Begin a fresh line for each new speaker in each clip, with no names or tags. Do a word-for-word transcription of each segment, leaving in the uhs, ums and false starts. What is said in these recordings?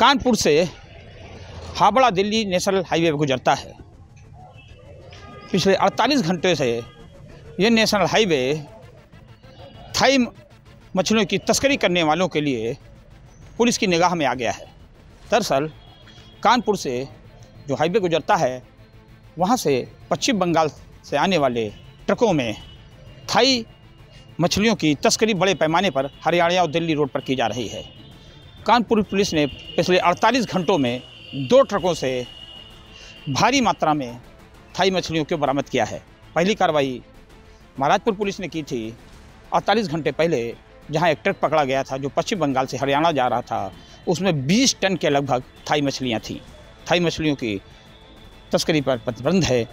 कानपुर से Howrah Delhi national highway पर गुजरता है। पिछले अड़तालीस घंटे से ये नेशनल हाईवे थाई मछलियों की तस्करी करने वालों के लिए पुलिस की निगाह में आ गया है। दरअसल कानपुर से जो हाईवे गुजरता है वहाँ से पश्चिम बंगाल से आने वाले ट्रकों में थाई मछलियों की तस्करी बड़े पैमाने पर हरियाणा और दिल्ली रोड पर की जा रही है। कानपुर पुलिस ने पिछले अड़तालीस घंटों में दो ट्रकों से भारी मात्रा में थाई मछलियों को बरामद किया है। पहली कार्रवाई महाराजपुर पुलिस ने की थी अड़तालीस घंटे पहले, जहां एक ट्रक पकड़ा गया था जो पश्चिम बंगाल से हरियाणा जा रहा था। उसमें बीस टन के लगभग थाई मछलियां थीं। थाई मछलियों की तस्करी पर प्रतिबंध है।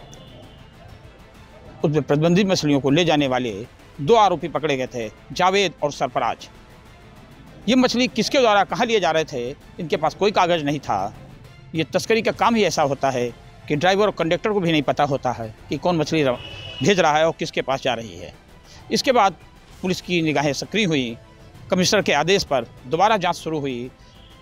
उसमें प्रतिबंधित मछलियों को ले जाने वाले दो आरोपी पकड़े गए थे, जावेद और सरफराज। ये मछली किसके द्वारा कहाँ लिए जा रहे थे, इनके पास कोई कागज़ नहीं था। ये तस्करी का काम ही ऐसा होता है कि ड्राइवर और कंडक्टर को भी नहीं पता होता है कि कौन मछली भेज रहा है और किसके पास जा रही है। इसके बाद पुलिस की निगाहें सक्रिय हुई। कमिश्नर के आदेश पर दोबारा जांच शुरू हुई।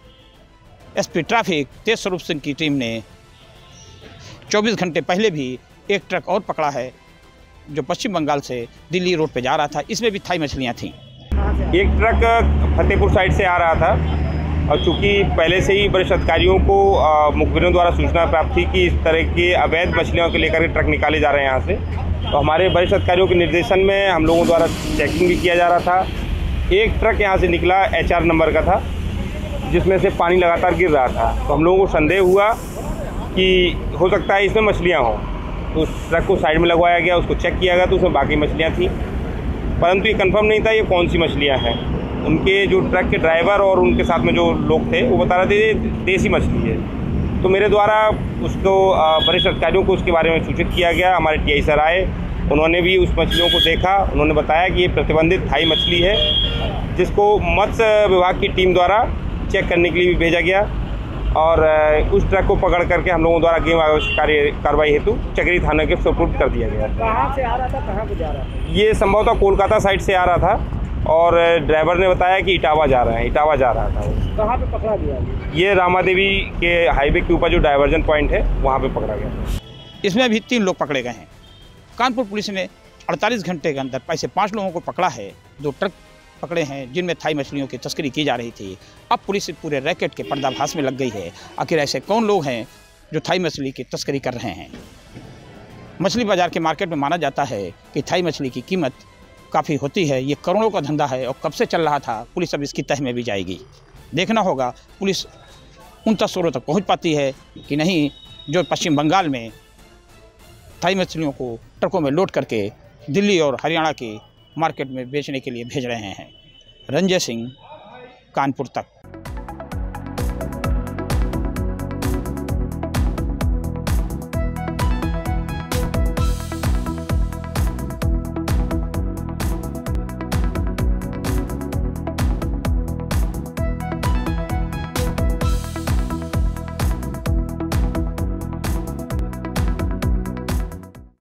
एसपी ट्रैफिक तेज स्वरूप सिंह की टीम ने चौबीस घंटे पहले भी एक ट्रक और पकड़ा है जो पश्चिम बंगाल से दिल्ली रोड पे जा रहा था। इसमें भी थाई मछलियाँ थीं।
एक ट्रक फतेहपुर साइड से आ रहा था और चूँकि पहले से ही वरिष्ठ अधिकारियों को मुखबिरों द्वारा सूचना प्राप्त थी कि इस तरह के अवैध मछलियों को लेकर ट्रक निकाले जा रहे हैं यहाँ से, तो हमारे वरिष्ठ अधिकारियों के निर्देशन में हम लोगों द्वारा चेकिंग भी किया जा रहा था। एक ट्रक यहाँ से निकला एच आर नंबर का था जिसमें से पानी लगातार गिर रहा था, तो हम लोगों को संदेह हुआ कि हो सकता है इसमें मछलियाँ हों, तो उस ट्रक को साइड में लगवाया गया। उसको चेक किया गया तो उसमें बाकी मछलियाँ थीं, परंतु ये कंफर्म नहीं था ये कौन सी मछलियाँ हैं। उनके जो ट्रक के ड्राइवर और उनके साथ में जो लोग थे वो बता रहे थे देसी मछली है। तो मेरे द्वारा उसको वरिष्ठ अधिकारियों को उसके बारे में सूचित किया गया। हमारे टी आई सर आए, उन्होंने भी उस मछलियों को देखा। उन्होंने बताया कि ये प्रतिबंधित थाई मछली है जिसको मत्स्य विभाग की टीम द्वारा चेक करने के लिए भी भेजा गया और उस ट्रक को पकड़ करके हम लोगों द्वारा गेम कार्य कार्रवाई हेतु चक्री थाने के सुपुर्द कर दिया गया।
कहाँ से आ रहा था, कहाँ को जा रहा था?
ये संभवतः कोलकाता साइड से आ रहा था और ड्राइवर ने बताया कि इटावा जा रहा है इटावा जा रहा था वो।
कहाँ पे पकड़ा गया?
ये रामादेवी के हाईवे के ऊपर जो डाइवर्जन पॉइंट है वहाँ पे पकड़ा गया।
इसमें भी तीन लोग पकड़े गए हैं। कानपुर पुलिस ने अड़तालीस घंटे के अंदर ऐसे पाँच लोगों को पकड़ा है। दो ट्रक पकड़े हैं जिनमें थाई मछलियों की तस्करी की जा रही थी। अब पुलिस पूरे रैकेट के पर्दाफाश में लग गई है। आखिर ऐसे कौन लोग हैं जो थाई मछली की तस्करी कर रहे हैं। मछली बाजार के मार्केट में माना जाता है कि थाई मछली की कीमत काफ़ी होती है। ये करोड़ों का धंधा है और कब से चल रहा था। पुलिस अब इसकी तह में भी जाएगी। देखना होगा पुलिस उन तस्करों तक पहुंच पाती है कि नहीं जो पश्चिम बंगाल में थाई मछलियों को ट्रकों में लोड करके दिल्ली और हरियाणा की मार्केट में बेचने के लिए भेज रहे हैं। रंजय सिंह, कानपुर तक।